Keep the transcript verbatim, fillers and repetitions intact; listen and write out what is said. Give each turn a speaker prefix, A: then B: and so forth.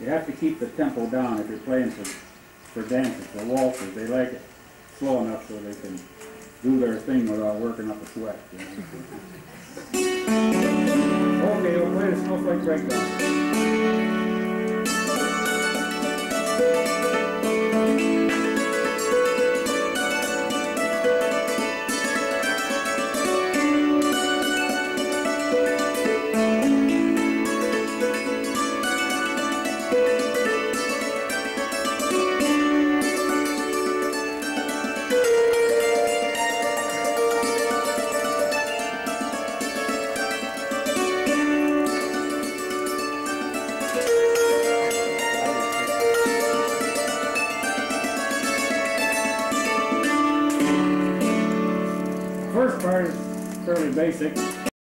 A: You have to keep the tempo down if you're playing for, for dancers, for waltzers. They like it slow enough so they can do their thing without working up a sweat. You know? Okay, we'll play the Snowflake breakdown. First part is fairly basic.